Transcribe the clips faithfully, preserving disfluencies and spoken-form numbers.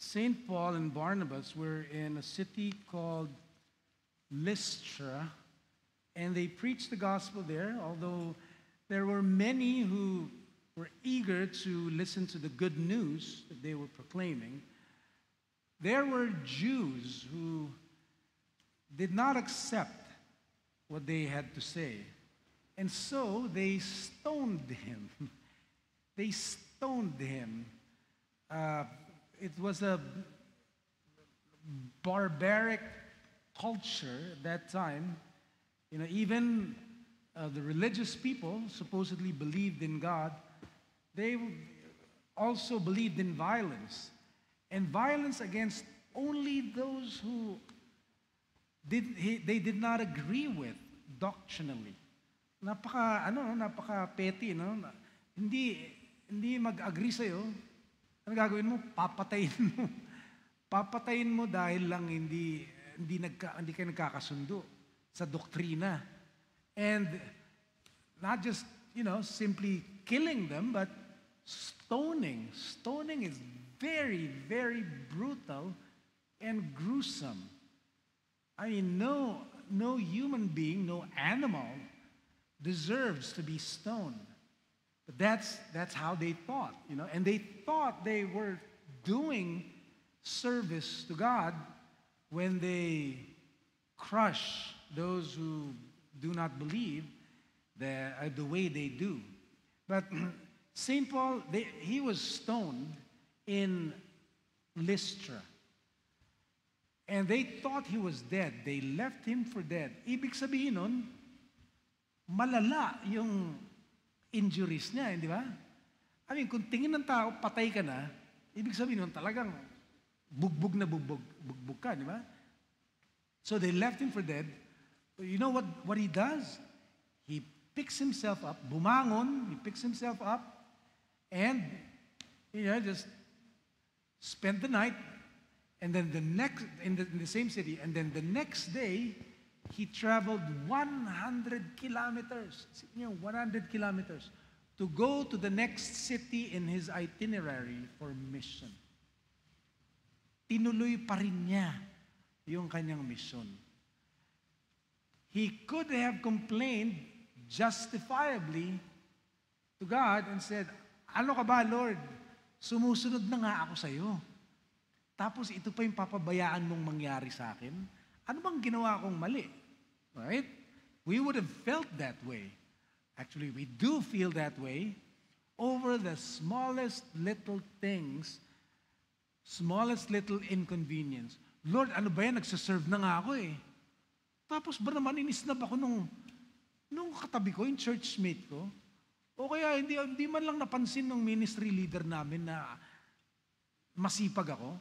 Saint Paul and Barnabas were in a city called Lystra, and they preached the gospel there, although there were many who were eager to listen to the good news that they were proclaiming. There were Jews who did not accept what they had to say, and so they stoned him. They stoned him. Uh, it was a barbaric culture at that time. You know, even uh, the religious people supposedly believed in God. They also believed in violence, and violence against only those who did he, they did not agree with doctrinally. Napaka ano, napaka petty, no? Hindi hindi mag-agree sa iyo. Ano gagawin mo? Papatayin mo. Papatayin mo dahil lang hindi hindi nagka, hindi kayo nagkakasundo sa doktrina. And not just, you know, simply killing them, but stoning. Stoning is very, very brutal and gruesome. I mean, no, no human being, no animal deserves to be stoned. But that's, that's how they thought, you know. And they thought they were doing service to God when they crush those who do not believe the, uh, the way they do. But Saint Paul, they, he was stoned in Lystra. And they thought he was dead. They left him for dead. Ibig sabihin nun, malala yung injuries niya, hindi ba? I mean, kung tingin ng tao, patay ka na, ibig sabihin nun, talagang bugbog na bugbog, bugbog ka, di ba? So they left him for dead. But you know what, what he does? He picks himself up, bumangon, he picks himself up, and, you know, just spent the night, and then the next, in the, in the same city, and then the next day, he traveled one hundred kilometers, you know, one hundred kilometers, to go to the next city in his itinerary for mission. Tinuloy pa rin niya yung kanyang mission. He could have complained justifiably to God and said, ano ka ba, Lord? Sumusunod na nga ako sa'yo. Tapos ito pa yung papabayaan mong mangyari sa akin. Ano bang ginawa kong mali? Right? We would have felt that way. Actually, we do feel that way over the smallest little things, smallest little inconvenience. Lord, ano ba yan? Nagsaserve na nga ako eh. Tapos ba naman inisnab ako nung, nung katabi ko, yung churchmate ko? O kaya hindi, hindi man lang napansin ng ministry leader namin na masipag ako?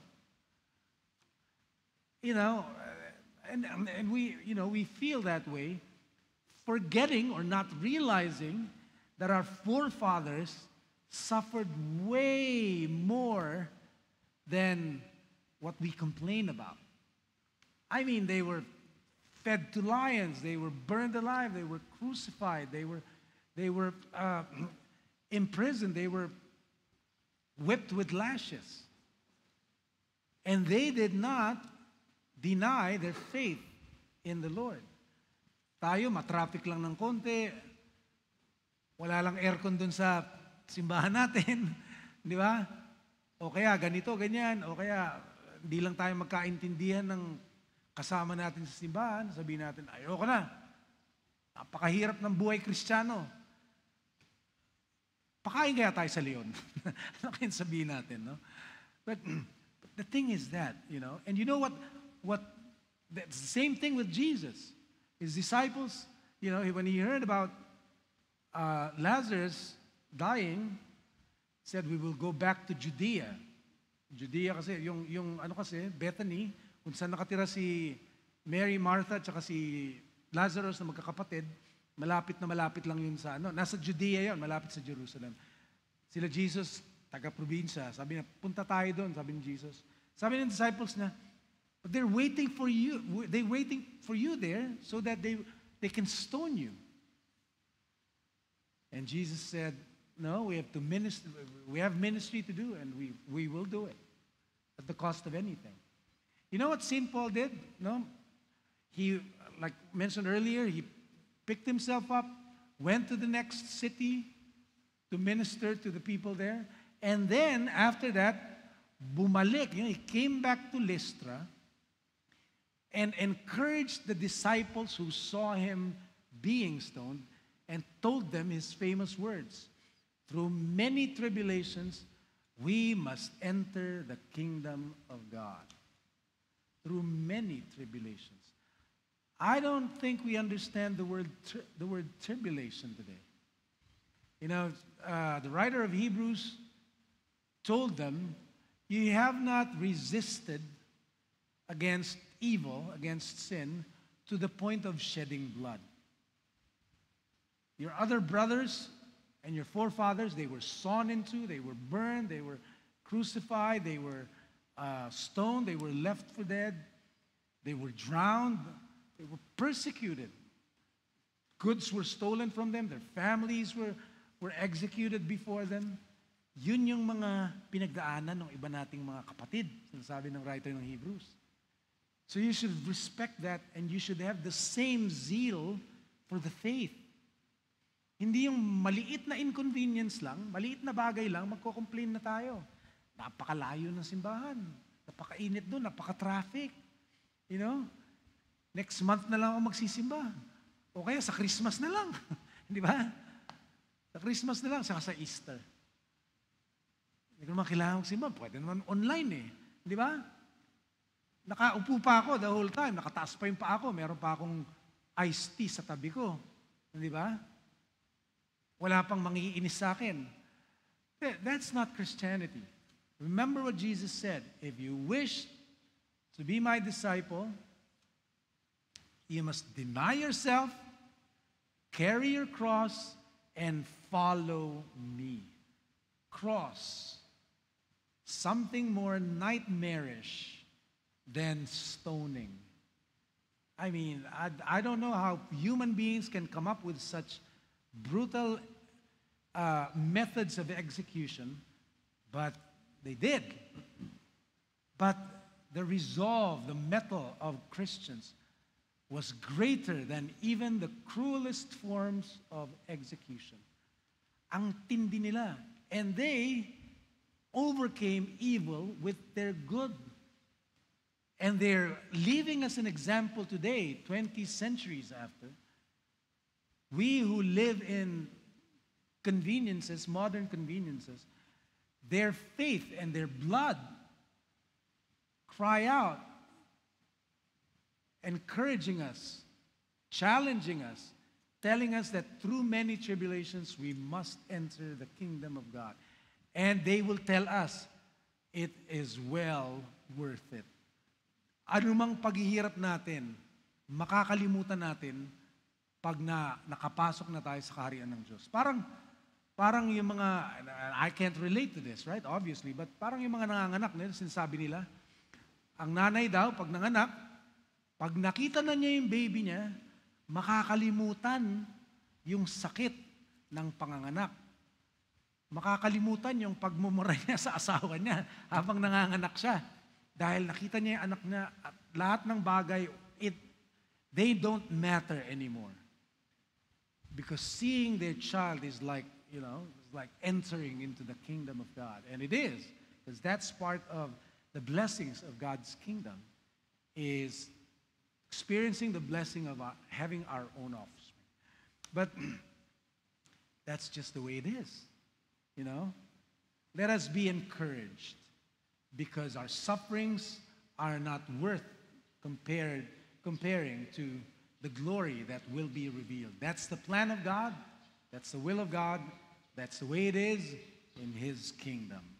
You know, and, and we, you know, we feel that way, forgetting or not realizing that our forefathers suffered way more than what we complain about. I mean, they were fed to lions, they were burned alive, they were crucified, they were, they were uh, imprisoned, they were whipped with lashes. And they did not deny their faith in the Lord. Tayo, matraffic lang ng konti, wala lang aircon dun sa simbahan natin, di ba? O kaya ganito, ganyan, o kaya hindi lang tayo magkaintindihan ng kasama natin sa simbahan, sabihin natin, ayoko na, napakahirap ng buhay Kristiyano. Pakain kaya tayo sa leon. Ano kaya sabihin natin, no? But, but the thing is that, you know, and you know what, what, that's the same thing with Jesus. His disciples, you know, when he heard about uh, Lazarus dying, said, we will go back to Judea. Judea kasi, yung, yung ano kasi, Bethany, kung saan nakatira si Mary, Martha, at si Lazarus na magkakapatid, malapit na malapit lang yun sa, ano, nasa Judea yun, malapit sa Jerusalem. Sila Jesus, taga-probinsya, sabi na, punta tayo doon, sabi ni Jesus. Sabi ng disciples na, but they're waiting for you, they're waiting for you there so that they, they can stone you. And Jesus said, no, we have to minister, we have ministry to do, and we, we will do it. At the cost of anything. You know what Saint Paul did? No? He, like mentioned earlier, he picked himself up, went to the next city to minister to the people there, and then after that, bumalik. You know, he came back to Lystra and encouraged the disciples who saw him being stoned and told them his famous words. Through many tribulations, we must enter the kingdom of God. Through many tribulations. I don't think we understand the word, tri- the word tribulation today. You know, uh, the writer of Hebrews told them, you have not resisted against evil, against sin, to the point of shedding blood. Your other brothers and your forefathers, they were sawn into, they were burned, they were crucified, they were uh, stoned, they were left for dead, they were drowned, they were persecuted. Goods were stolen from them, their families were, were executed before them. Yun yung mga pinagdaanan ng iba nating mga kapatid, sinasabi ng writer ng Hebrews. So you should respect that and you should have the same zeal for the faith. Hindi yung maliit na inconvenience lang, maliit na bagay lang, magko-complain na tayo. Napakalayo ng simbahan. Napakainit doon, napaka-traffic. You know? Next month na lang ako magsisimba. O kaya sa Christmas na lang. Di ba? Sa Christmas na lang, saka sa Easter. Hindi ko naman kailangan magsimba. Pwede naman online eh. Di ba? Nakaupo pa ako the whole time. Nakataas pa yung pa ako. Meron pa akong iced tea sa tabi ko. Di ba? Wala pang mangiinis sa akin. That's not Christianity. Remember what Jesus said. If you wish to be my disciple, you must deny yourself, carry your cross, and follow me. Cross. Something more nightmarish than stoning. I mean, I, I don't know how human beings can come up with such brutal uh, methods of execution, but they did. But the resolve, the mettle of Christians was greater than even the cruelest forms of execution. Ang tindi nila. And they overcame evil with their good. And they're leaving us an example today, twenty centuries after. We who live in conveniences, modern conveniences, their faith and their blood cry out, encouraging us, challenging us, telling us that through many tribulations we must enter the kingdom of God. And they will tell us, it is well worth it. Anumang paghihirap natin, makakalimutan natin pag na, nakapasok na tayo sa kaharian ng Diyos. Parang, parang yung mga, I can't relate to this, right? Obviously, but parang yung mga nanganganak nila, sinasabi nila, ang nanay daw, pag nanganak, pag nakita na niya yung baby niya, makakalimutan yung sakit ng panganganak. Makakalimutan yung pagmumura niya sa asawa niya habang nanganganak siya. Dahil nakita niya yung anak niya at lahat ng bagay, it, they don't matter anymore. Because seeing their child is like, you know, like entering into the kingdom of God. And it is, because that's part of the blessings of God's kingdom, is experiencing the blessing of our, having our own offspring. But that's just the way it is, you know. Let us be encouraged because our sufferings are not worth compared, comparing to the glory that will be revealed. That's the plan of God. That's the will of God. That's the way it is in His kingdom.